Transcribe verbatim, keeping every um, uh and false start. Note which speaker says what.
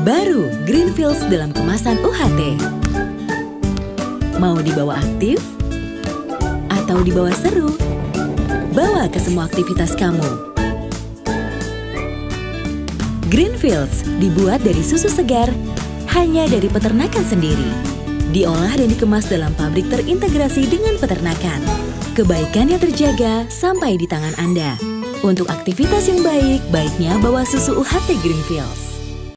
Speaker 1: Baru Greenfields dalam kemasan U H T. Mau dibawa aktif? Atau dibawa seru? Bawa ke semua aktivitas kamu. Greenfields dibuat dari susu segar, hanya dari peternakan sendiri. Diolah dan dikemas dalam pabrik terintegrasi dengan peternakan. Kebaikan yang terjaga sampai di tangan Anda. Untuk aktivitas yang baik, baiknya bawa susu U H T Greenfields.